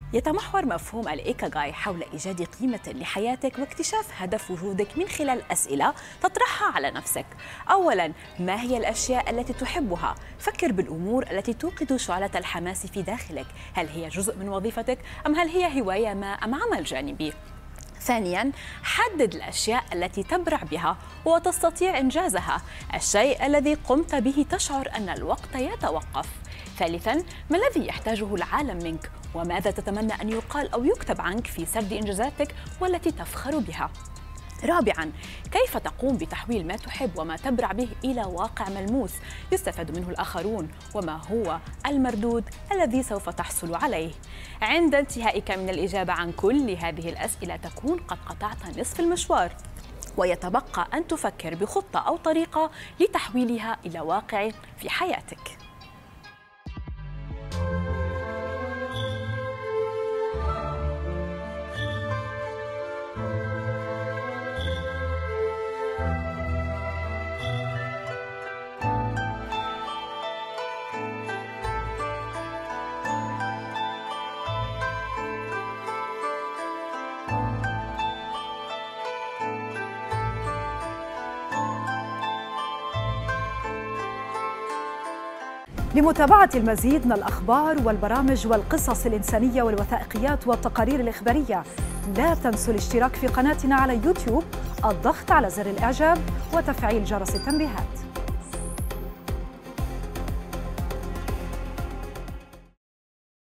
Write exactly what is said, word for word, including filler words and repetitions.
يتمحور مفهوم الإيكاغاي حول إيجاد قيمة لحياتك واكتشاف هدف وجودك من خلال أسئلة تطرحها على نفسك. أولاً، ما هي الأشياء التي تحبها؟ فكر بالأمور التي توقد شعلة الحماس في داخلك. هل هي جزء من وظيفتك أم هل هي هواية ما أم عمل جانبي؟ ثانياً، حدد الأشياء التي تبرع بها وتستطيع إنجازها، الشيء الذي قمت به تشعر أن الوقت يتوقف. ثالثاً، ما الذي يحتاجه العالم منك؟ وماذا تتمنى أن يقال أو يكتب عنك في سرد إنجازاتك والتي تفخر بها؟ رابعاً، كيف تقوم بتحويل ما تحب وما تبرع به إلى واقع ملموس يستفاد منه الآخرون؟ وما هو المردود الذي سوف تحصل عليه؟ عند انتهائك من الإجابة عن كل هذه الأسئلة تكون قد قطعت نصف المشوار، ويتبقى أن تفكر بخطة أو طريقة لتحويلها إلى واقع في حياتك. لمتابعة المزيد من الأخبار والبرامج والقصص الإنسانية والوثائقيات والتقارير الإخبارية، لا تنسوا الاشتراك في قناتنا على يوتيوب، الضغط على زر الإعجاب وتفعيل جرس التنبيهات.